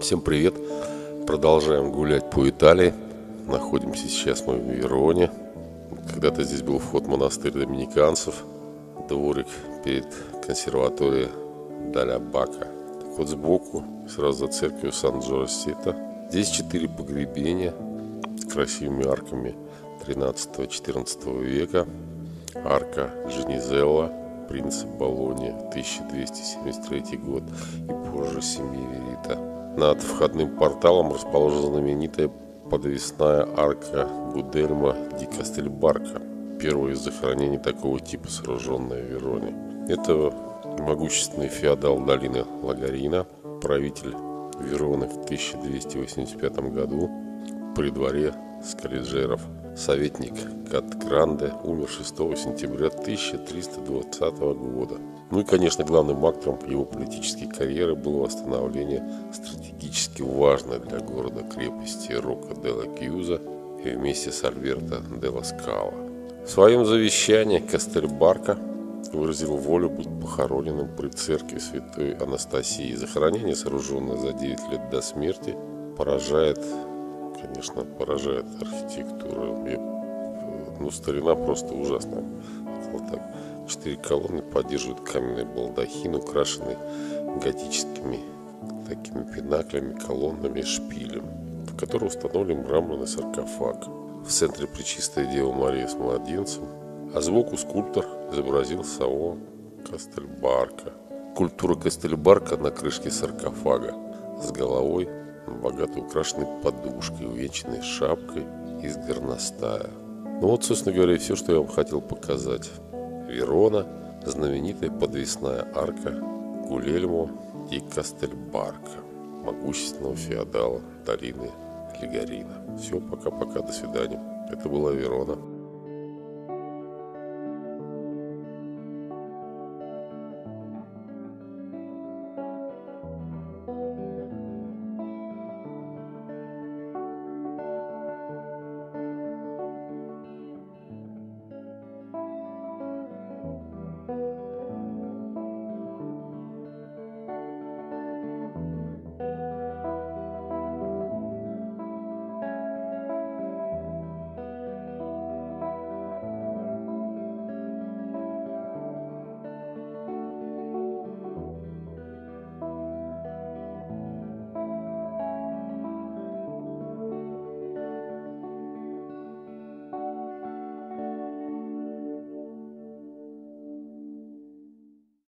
Всем привет! Продолжаем гулять по Италии. Находимся сейчас мы в Вероне. Когда-то здесь был вход в монастырь доминиканцев, дворик перед консерваторией Даля Бака. Так вот сбоку, сразу за церковью Сан-Джорджо-Сита, здесь 4 погребения с красивыми арками 13-14 века. Арка Дженизелла, принца Болоньи, 1273 год, и позже семьи Верита. Над входным порталом расположена знаменитая подвесная арка Гудельмо ди Кастельбарка, первое из захоронений такого типа, сооруженное в Вероне. Это могущественный феодал долины Лагарина, правитель Вероны в 1285 году при дворе скаллиджеров. Советник Кат-Гранде умер 6 сентября 1320 года. Ну и, конечно, главным актором его политической карьеры было восстановление стратегически важной для города крепости Рокка-делла-Кьюза и вместе с Альберто делла Скала. В своем завещании Кастельбарка выразил волю быть похороненным при церкви святой Анастасии. Захоронение, сооруженное за 9 лет до смерти, поражает архитектуру. Старина просто ужасная. Вот так. 4 колонны поддерживают каменный балдахин, украшенный готическими такими пинаклями, колоннами, шпилем, в котором установлен мраморный саркофаг. В центре Пречистая Дева Мария с младенцем, а сбоку скульптор изобразил самого Кастельбарка. Скульптура Кастельбарка на крышке саркофага с головой, богато украшенной подушкой, увенчанной шапкой из горностая. Ну вот, собственно говоря, все, что я вам хотел показать. Верона, знаменитая подвесная арка Гудельмо ди Кастельбарка, могущественного феодала долины Лагарина. Все, пока-пока, до свидания. Это была Верона.